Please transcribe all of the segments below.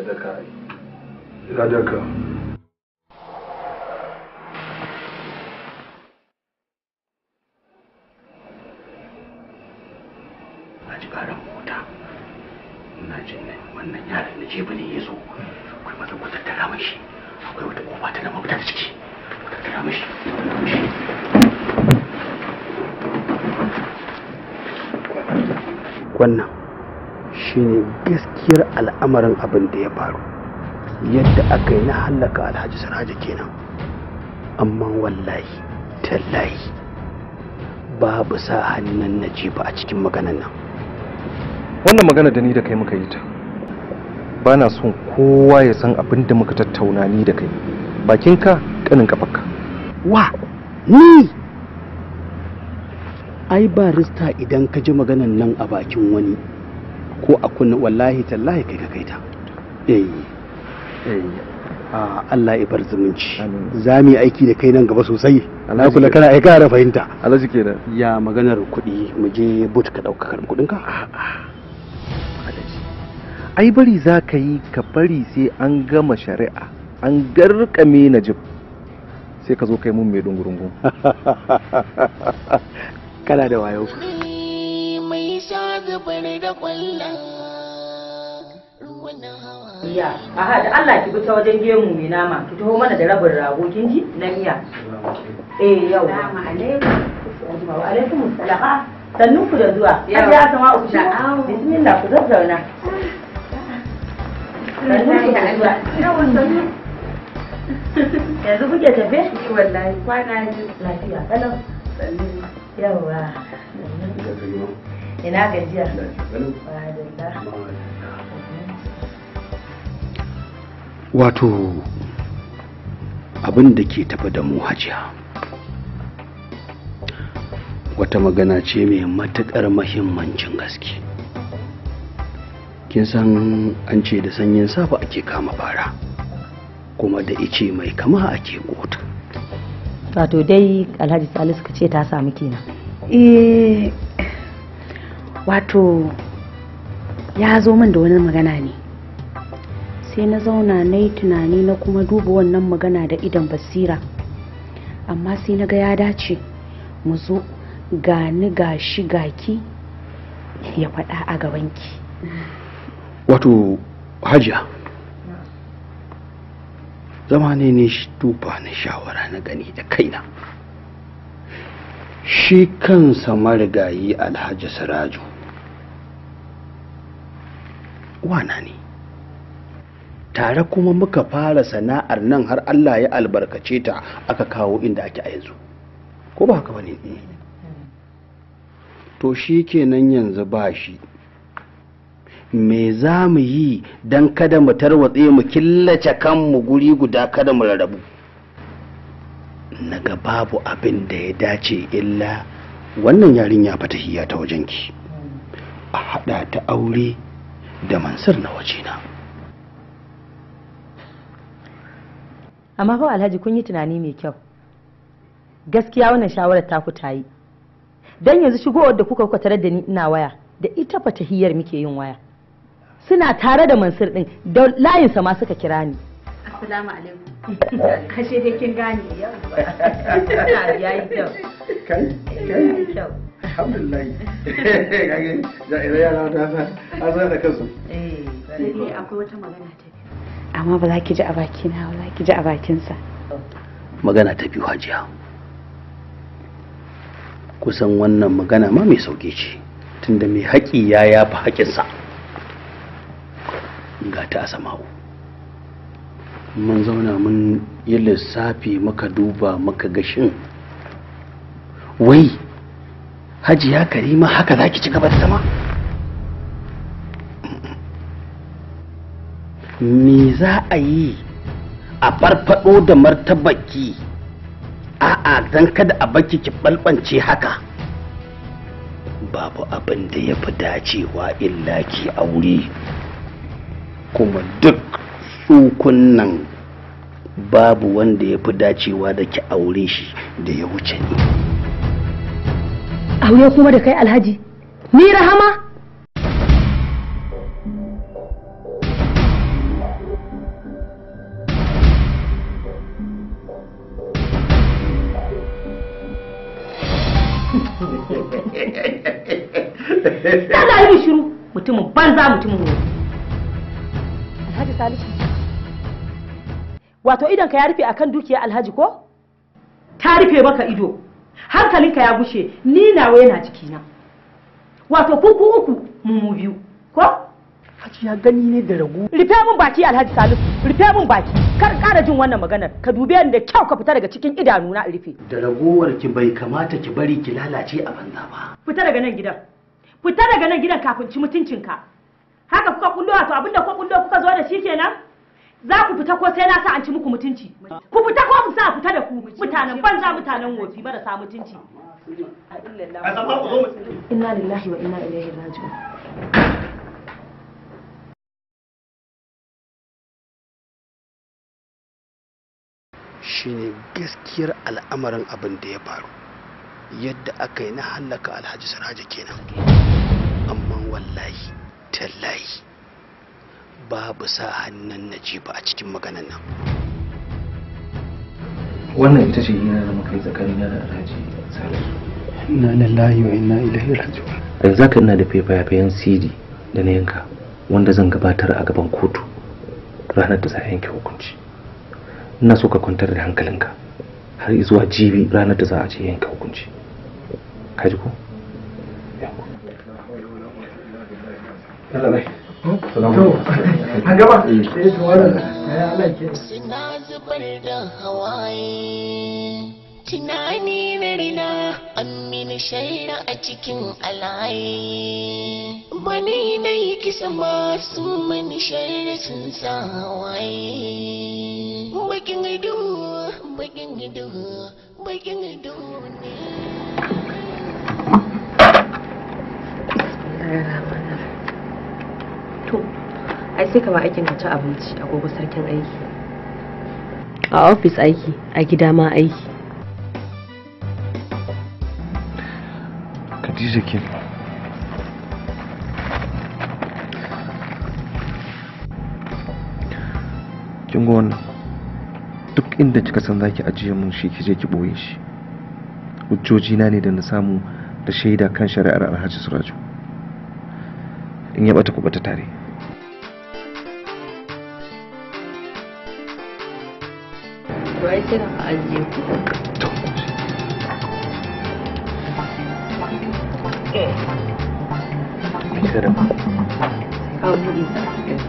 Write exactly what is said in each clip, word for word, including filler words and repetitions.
da ka ina da ka na ji karan mota ina jin wannan yaron na jefa ne ya zo akwai mata ku tattara mashi akwai wata kofa ta na mafita da ciki ku tattara mashi wannan shine gaskiyar al'amarin abin da ya faru yadda aka yi na hallaka alhaji siraja kenan amma wallahi tallahi babu sa hannun najiba a cikin maganan nan. Wannan magana da ni da kai muka yi ta ba na son kowa ya san abin da muka tattauna ni da kai bakinka kanin kafarka. Wa ni ai barista idan ka ji maganan nan a bakin wani ko a kunna wallahi tallahi kai ka kaita. eh eh Allah ya bar zumunci za mu yi aiki da kai nan gaba sosai. Na kula kana aika da fahimta Alhaji kenan. Ya maganar kuɗi mu je but ka ɗauka karin kuɗinka. Ai bari za ka yi ka bari sai an gama shari'a an garkame Najib sai ka zo kai mun mai dungurungun. Kana da wayo. Mai sha zubar da kwallon ruwan hawa. Iya, aha da Allah ki bi ta wajen gemu mai nama, ki taho mana da rabin rago kin ji na miya. Eh yau. Assalamu alaikum. Wa alaikum assalam. Sannun ku da zuwa. Ya ya sama ku sha. Bismillah ku zazzauna. Sannun ku da zuwa. Yawan sannu. Yanzu kuke tafe? Ni wallahi kwana ji lafiya kalau. Yawa. Ina gajiya. Wato abin da ke tafi da mu hajiya wata magana ce mai matuƙar mahimmancin gaske. Kin san an ce da sanyin safa ake kama fara kuma da ice mai kama ake kota. Wato dai Alhaji Salisu ka ce ta samu kenan. Eh wato ya zo min da wani magana ne sai na zauna na yi tunani na kuma duba wannan magana da idan basira amma sai na ga ya dace mu zo gani gashi gaki ya faɗa a gabanki. Wato hajiya zama ne ne shi tufa na shawara na gani da kaina. Shi kansa marigayi Alhaji Siraju wana ne tare kuma muka fara sana'ar nan har Allah ya albarkace ta aka kawo inda ake a yanzu ko ba haka bane? To shi kenan yanzu ba shi me za mu yi don kada mu tarwatse mu killace kanmu guri guda kada mu rarrabu. Naga babu abin da ya dace illa wannan yarinya fatahiya ta wajenki a hada ta aure da Mansur na wajena. Amma fa Alhaji kun yi tunani mai kyau. Gaskiya wannan shawarar ta ku tayi. Dan yanzu shigowar da kuka kuka tarar da ni ina waya da ita fatahiyar muke yin waya. Suna tare da Mansur din da layinsa ma suka kira ni. Assalamu alaikum. Kashe dai kin gane yau. Yayi kyau. Kai kai kyau. Alhamdulillah. Kage da yara ta sa azan da kansu. Eh, sai dai akwai wata magana ta biyu. Amma ba za ki ji a bakina ba, za ki ji a bakinsa. Magana ta biyu hajiya. Kusan wannan magana ma mai sauke ce tunda mai haƙi ya yafi haƙinsa. Ga ta Asama'u. Mun zauna mun yi lissafi muka duba muka ga shin wai hajiya Karima haka zaki ci gaba da zama? Me za a yi a farfado da martabaki a'a dan kada a baki ki balbance haka? Babu abin da ya fi dacewa illa ki aure kuma duk tsukun nan babu wanda ya fi dacewa da ki aure shi da ya wuce ni. Aure kuma da kai Alhaji? Ni Rahama? Allah yi shiru mutumin banza mutumin wani. Alhaji Salisu. Wato idan ka ya rufe akan dukiyar Alhaji ko? Ta rufe maka ido. Hankalinka ya gushe ni nawa yana jikina. Wato kuku uku mu mu biyu ko? Haji ya gani ne da ragu. Rufe min baki Alhaji Salisu, rufe min baki. Kar ƙara jin wannan maganar. Ka dube ni da kyau ka fita daga cikin idanuna in rufe. Da ragowar ki bai kamata ki bari ki lalace a banza ba. Fita daga nan gidan. Fita daga nan gidan kafin ci mutuncinka. Haka kuka kullo wato abinda kuka kullo kuka zo da shi kenan? Za ku fita ko sai na sa an ci muku mutunci. Ku fita ko mu sa fita da ku mutanen banza mutanen wofi marasa mutunci. Inna lillahi wa inna ilaihi raji'un. Shine gaskiyar al'amarin abin da ya faru yadda aka yi na hallaka Alhaji Siraja kenan. Amma wallahi tallahi babu sa hannun Najiba a cikin maganan nan. Wannan ita ce hira da muka yi tsakanina da Alhaji Salisu. Inna lillahi wa inna ilaihi raji'un. A yanzu haka ina da faifayen C D da na yanka wanda zan gabatar a gaban kotu ranar da za a yanke hukunci. Ina so ka kwantar da hankalinka har zuwa jibi ranar da za a ce yanke hukunci. Ka ji ko? An gaba? Eh, to wannan ya Allah ke. Suna zubar da hawaye. Tunani na rina amini shaira a cikin alaye. Bani na yi kisa masu mani shaira sun sa hawaye. Bakin ido, bakin ido, bakin ido ne. To, ai sai kama aikin ka ci abinci a gobe sarkin aiki. A ofis aiki, a gida ma aiki. Khadija ke. Kin ga wannan duk inda kika san zaki ajiye mun shi kije ki boye shi. Hujjoji na ne da na samu da shaida kan shari'ar Alhaji Suraju. In ya bata ku bata tare. Right sai ka ajiye ku. Kusa da Kawo buɗe sa.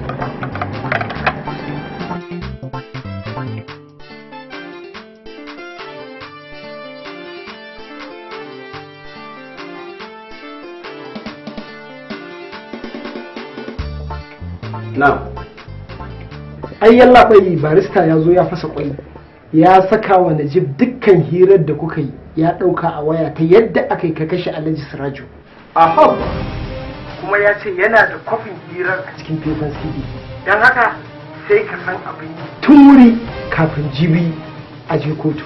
Na'am. Ai yalla bai barista ya zo ya fasa kwai. Ya saka wa Najib dukkan hirar da kuka yi ya dauka a waya ta yadda aka yi ka kashe Alhaji Siraju. Aha. Kuma ya ce yana da kofin hirar a cikin faifan C D. Dan haka sai ka san abin tun wuri kafin jibi a je kotu.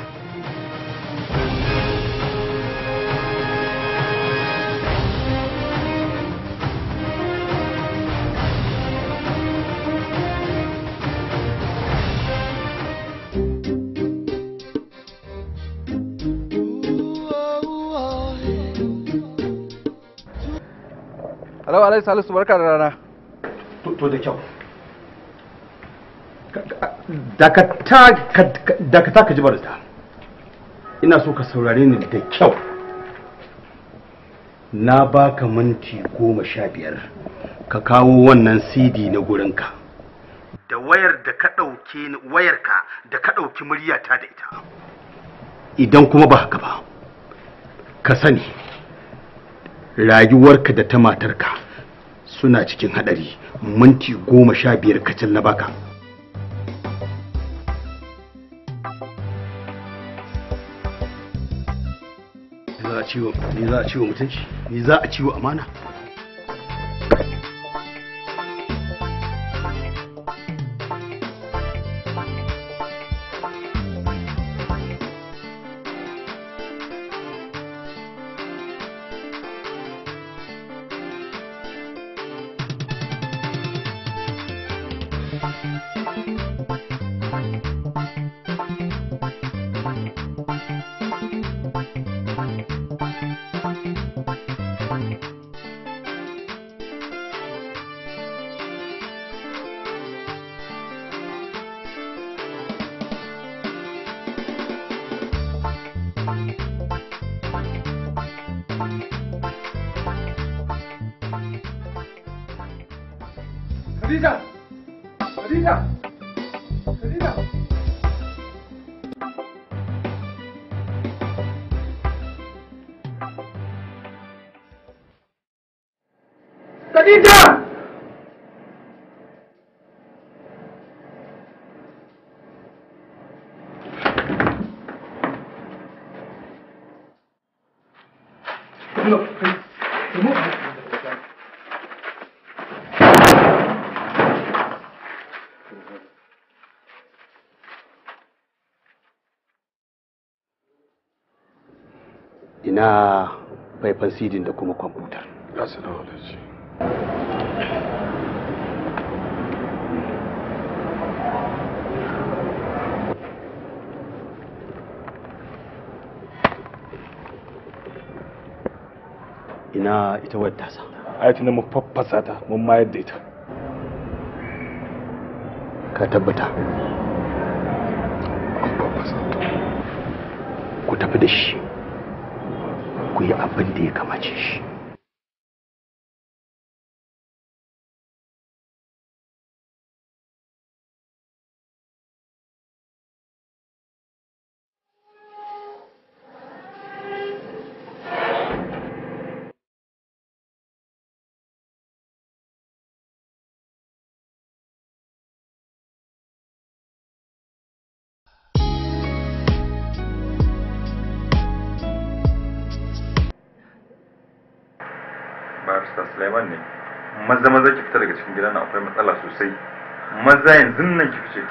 Hello, Alhaji Salisu, barka da rana. To da kyau. Dakata ka ji barista. Ina so ka saurare ni da kyau. Na baka minti goma sha biyar ka kawo wannan C D na gurinka. Da wayar da ka ɗauke ni wayarka da ka ɗauki muryata da ita. Idan kuma ba haka ba, ka sani rayuwarka da ta matarka suna cikin hadari. Minti goma sha biyar kacal na baka. Ni za a ciwo, ni za a ciwo mutunci, ni za a ciwo amana. Thank you. Khadija! Khadija! Khadija! Khadija! No, remove it. Ina faifan sidin da kuma kwamfutar. Assalamu alaikum. Ina ita wadda sa. Ai tuna mu faffasa ta mun mayar da ita. Ka tabbata. An faffasa ta. Ku tafi da shi. Ku yi abin da ya kamace shi. Barista Sulaiman ne. Maza maza ki fita daga cikin gidan nan, akwai matsala sosai. Maza yanzu nan ki fice.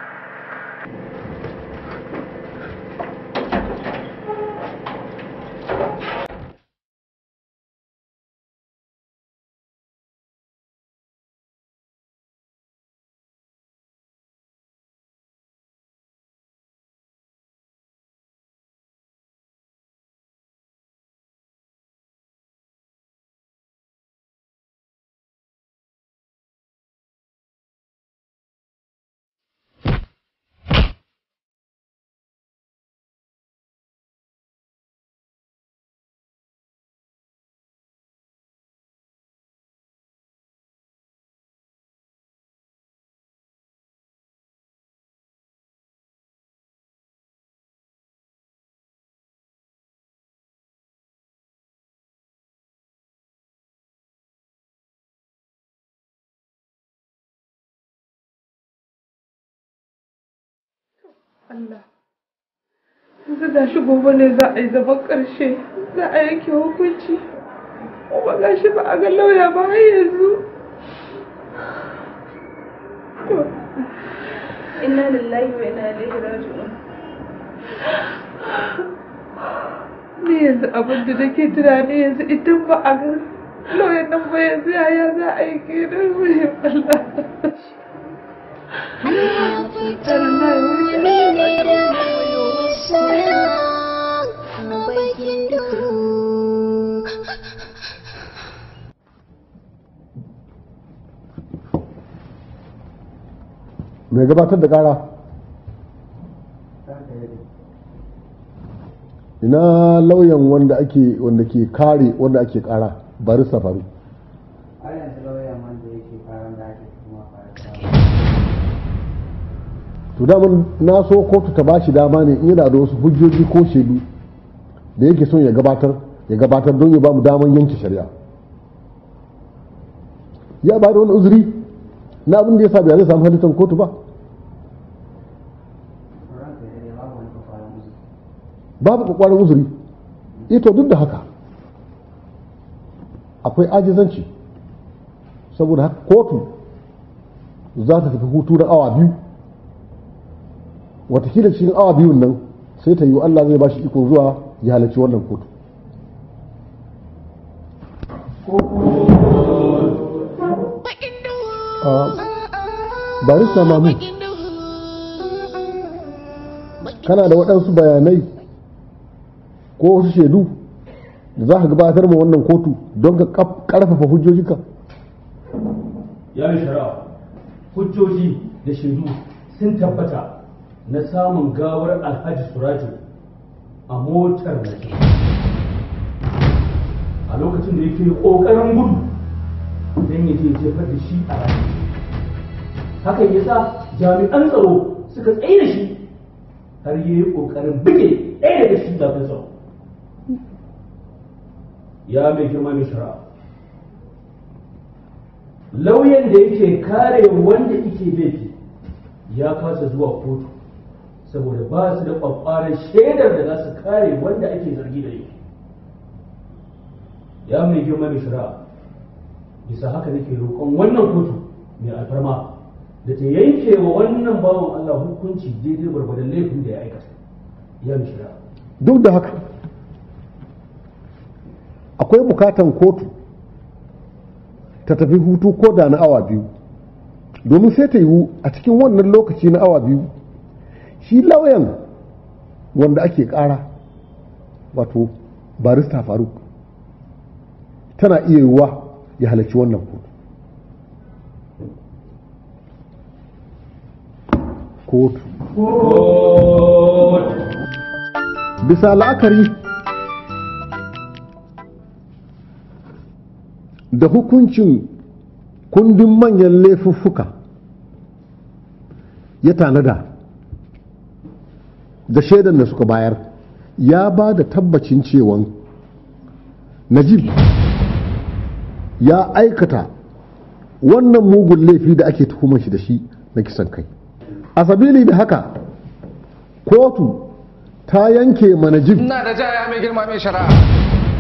Allah, yanzu ga shi gobe ne za a yi zaman ƙarshe, za a yanke hukunci, kuma ga shi ba a ga lauya ba har yanzu. Inna lillahi wa inna ilaihi raji'un. Ni yanzu abin da nake tunani yanzu idan ba a ga lauyan nan ba yanzu yaya za a yi kenan mai Allah. mai gabatar da kara ina lauyan wanda ake wanda ke kare wanda ake kara bari safaru to daman na so kotu ta bashi dama ne in yana da wasu hujjoji ko shaidu da yake son ya gabatar ya gabatar don ya ba mu daman yanke shari'a ya ba da wani uzuri na abin da ya sa bai zai samu halittar kotu ba babu kwakwaran uzuri ito duk da haka akwai ajizanci saboda haka kotu za ta tafi hutu na awa biyu watakila cikin awa biyun nan sai ta yi Allah zai ba shi iko zuwa ya halarci wannan kotu barista mamu kana da waɗansu bayanai ko wasu shaidu da za ka gabatar ma wannan kotu don ka ƙarfafa hujjojinka ya yi shari'a hujjoji da shaidu sun tabbata na samun gawar alhaji suraju a motar na a lokacin da yake ƙoƙarin gudu don ya je jefar da shi a rami hakan yasa jami'an tsaro suka tsaye da shi har yi ƙoƙarin buge ɗaya daga cikin jami'an tsaro. Ya mai girma mai shari'a, lauyan da yake kare wanda yake laifi ya kasa zuwa kotu saboda ba su da ƙwaƙwaran shaidar da za su kare wanda ake zargi da laifi. Ya mai girma mai shari'a, bisa haka nake roƙon wannan kotu mai alfarma da ta yanke wa wannan bawan Allah hukunci daidai gwargwadon laifin da ya aikata. Ya mai shari'a. Duk da haka akwai bukatan kotu ta tafi hutu ko da na awa biyu, domin sai ta yiwu a cikin wannan lokaci na awa biyu shi lauyan wanda ake kara wato barista Faruk tana iya yiwuwa ya halarci wannan kotu. Kotu. Bisa la'akari da hukuncin kundin manyan laifuffuka ya tanada da shaidan da suka bayar, ya ba da tabbacin cewa Najib ya aikata wannan mugun laifi da ake tuhumar shi da shi na kisan kai. A sabili da haka kotu ta yanke ma Najib. Ina da jaya mai girma mai shari'a.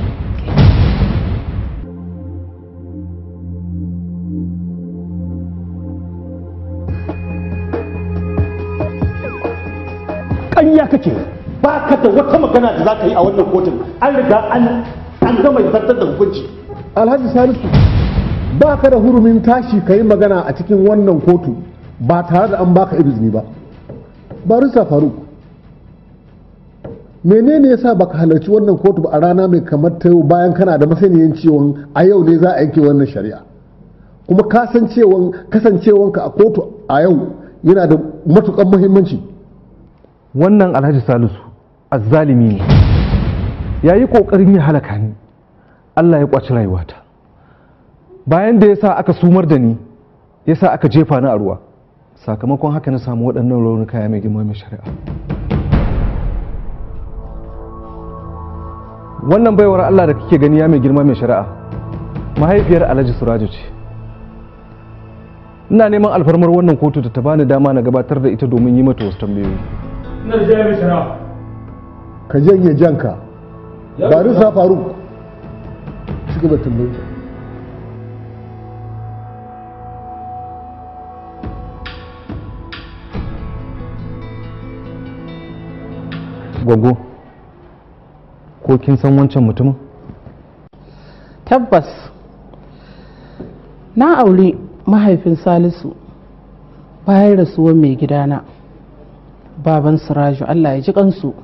ƙarya kake, ba ka da wata magana da za ka yi a wannan kotun, an riga an gama zartar da hukunci. Alhaji Salisu, ba ka da hurumin tashi ka yi magana a cikin wannan kotu ba tare da an baka izini ba. Barista Faruk, menene yasa baka halarci wannan kotu ba a rana mai kamar ta yau bayan kana da masaniyan cewa a yau ne za a yanke wannan shari'a, kuma kasancewanka a kotu a yau yana da matukan muhimmanci. Wannan Alhaji Salisu azzalimi ne, ya yi ƙoƙarin ya halaka ni, Allah ya ƙwaci rayuwata. Bayan da ya sa aka sumar da ni, ya sa aka jefa ni a ruwa, sakamakon haka na samu waɗannan raunuka ya mai girma mai shari'a. Wannan baiwar Allah da kake gani ya mai girma mai shari'a, mahaifiyar Alhaji Suraju ce. Ina neman alfarmar wannan kotu da ta bani dama na gabatar da ita domin yi mata wasu tambayoyi. Ina da jaya mai shari'a. Ka janye janka. Barista Faruk, ci gaba tambayoyi. Gwaggo, ko kin san wancan mutumin? Tabbas, na aure mahaifin Salisu bayan rasuwar mai gidana, baban Siraju, Allah ya ji kansu.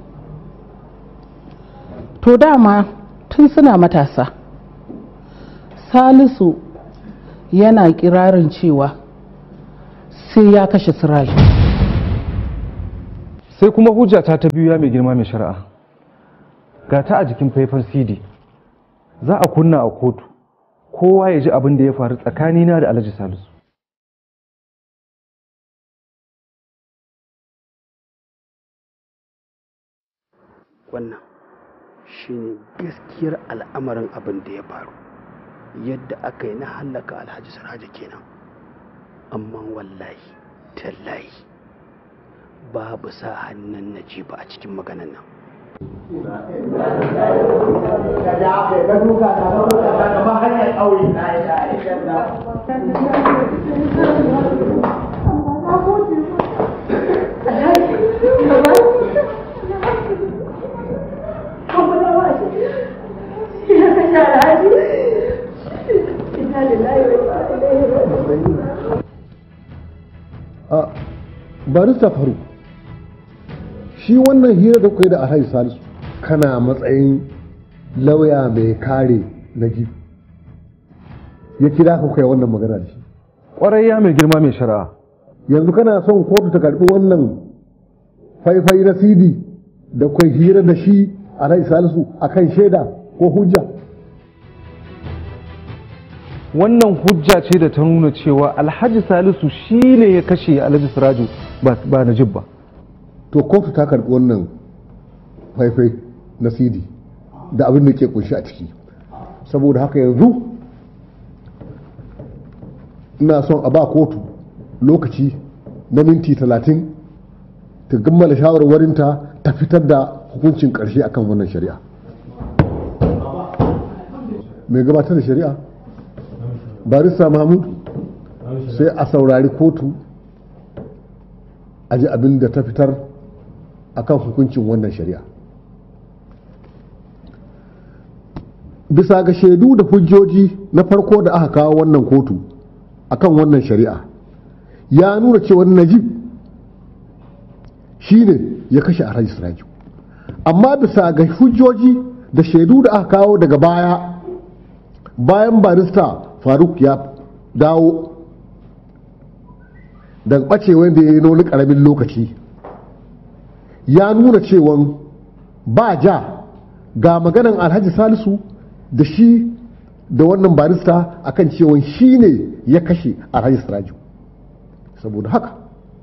To dama tun suna matasa, Salisu yana kirarin cewa sai ya kashe Siraju. Sai kuma hujjata ta biyu ya mai girma mai shari'a, ga ta a jikin faifan C D, za a kunna a kotu kowa ya ji abin da ya faru tsakanina da Alhaji Salisu. Wannan shi ne gaskiyar al'amarin abin da ya faru, yadda aka yi na hallaka Alhaji Siraja kenan. Amma wallahi tallahi babu sa hannun Najiba a cikin maganan nan. a barista Faruk, shi wannan hira da kuka yi da Alhaji Salisu kana matsayin lauya mai kare Najib, ya kira ka kai wannan magana da shi? Kwarai ya mai girma mai shari'a. Yanzu kana son kotu ta karbi wannan faifai na C D da kai hira da shi Alhaji Salisu akan shaida ko hujja? wannan hujja ce da ta nuna cewa alhaji salisu shine ya kashe alhaji siraju ba najib ba. To kotu ta karɓi wannan faifai na cd da abin da ke kunshi a ciki, saboda haka yanzu ina son a ba kotu lokaci na minti talatin ta gammala shawarwarinta ta fitar da hukuncin ƙarshe akan wannan shari'a. mai gabatar da shari'a barista mahmud sai a saurari kotu a ji abin da ta fitar akan hukuncin wannan shari'a. Bisa ga shaidu da hujjoji na farko da aka kawo wannan kotu akan wannan shari'a ya nuna cewa najib shine ya kashe alhaji siraju, amma bisa ga hujjoji da shaidu da aka kawo daga baya bayan barista faruk ya dawo daga ɓacewa da ya yi wani ƙaramin lokaci ya nuna cewa ba ja ga maganan alhaji salisu da shi da wannan barista akan cewa shi ne ya kashe alhaji siraju. Saboda haka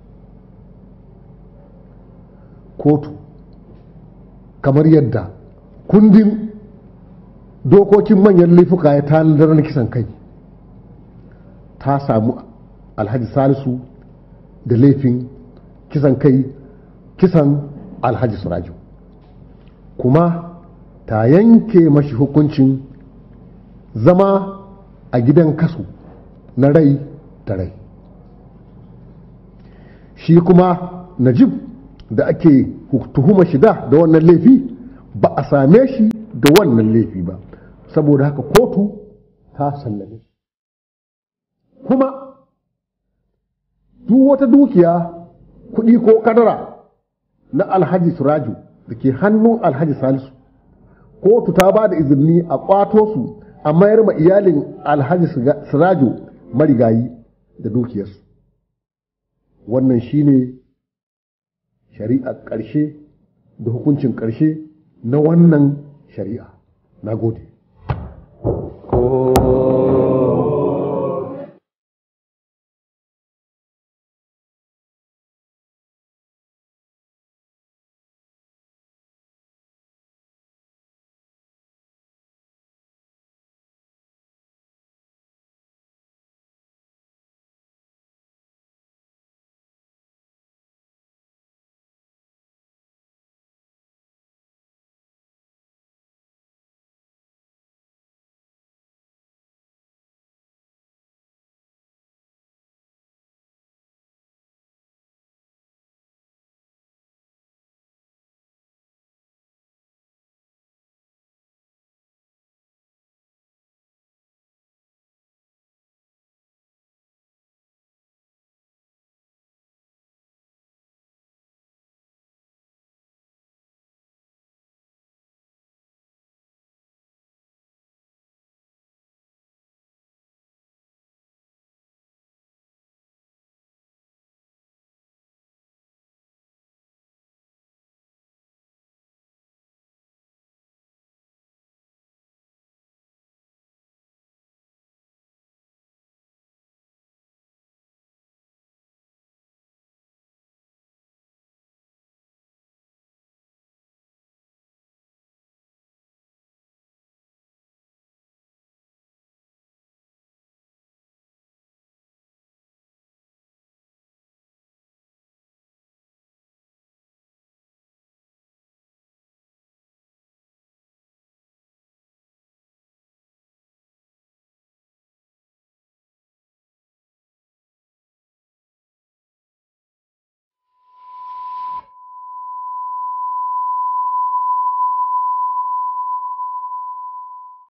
kotu kamar yadda kundin dokokin manyan laifuka ya tanadar na kisan kai ta samu alhaji salisu da laifin kisan kai kisan alhaji siraju, kuma ta yanke mashi hukuncin zama a gidan kasu na rai da rai. Shi kuma najib da ake tuhuma shida da wannan laifi ba a same shi da wannan laifi ba, saboda haka kotu ta sallame shi. Kuma duk wata dukiya kuɗi ko kadara na alhaji siraju da ke hannun alhaji salisu kotu ta ba da izini a kwato su a mayar ma iyalin alhaji siraju marigayi da dukiyarsu. Wannan shine shari'a ƙarshe da hukuncin ƙarshe na wannan shari'a. Na gode.